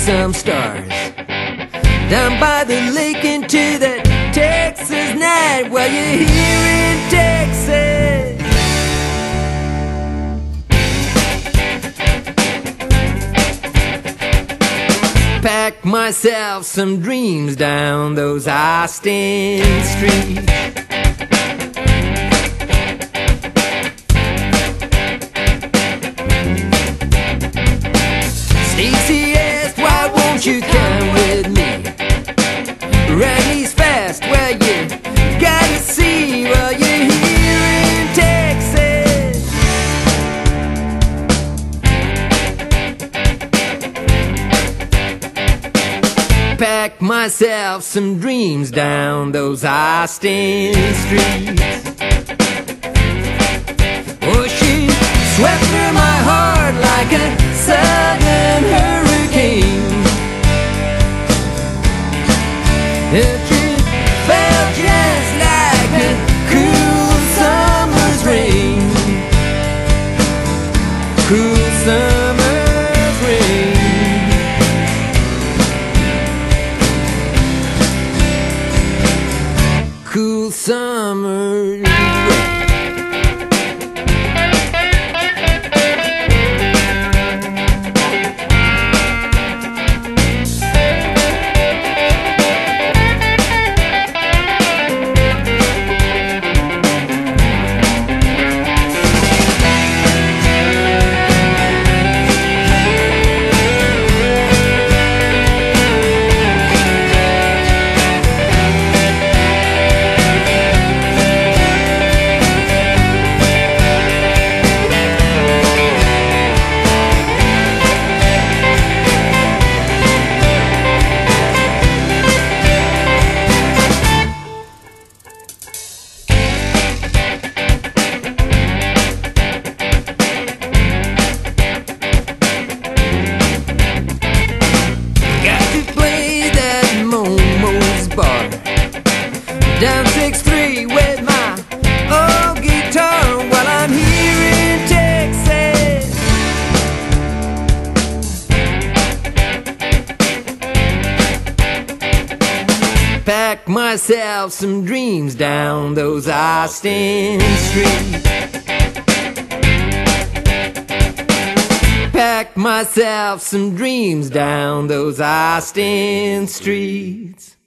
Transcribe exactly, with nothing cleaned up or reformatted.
some stars down by the lake into that Texas night while you're here in Texas. Pack myself some dreams down those Austin streets. Stacy asked, why won't you come with me? Rally's fast, well you gotta see while you're here in Texas. Pack myself some dreams down those Austin streets. Oh, she swept through my heart like a southern hurricane. It felt just like a cool summer's rain. Cool summer's rain. Cool summer's rain. Down six three with my old guitar while I'm here in Texas. Pack myself some dreams down those Austin streets. Pack myself some dreams down those Austin streets.